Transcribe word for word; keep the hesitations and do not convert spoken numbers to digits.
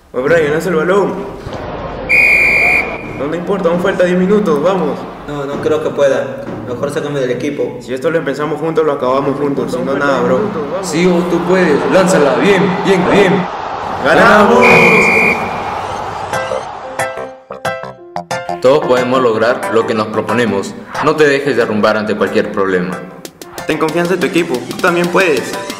Oh, Brian, haz el balón. No, no importa, aún falta diez minutos, vamos. No, no creo que pueda. Mejor sácame del equipo. Si esto lo empezamos juntos, lo acabamos juntos. Si no, nada, bro. Sí, vos tú puedes. Lánzala. Bien, bien, bien. ¡Ganamos! Todos podemos lograr lo que nos proponemos. No te dejes derrumbar ante cualquier problema. Ten confianza en tu equipo. Tú también puedes.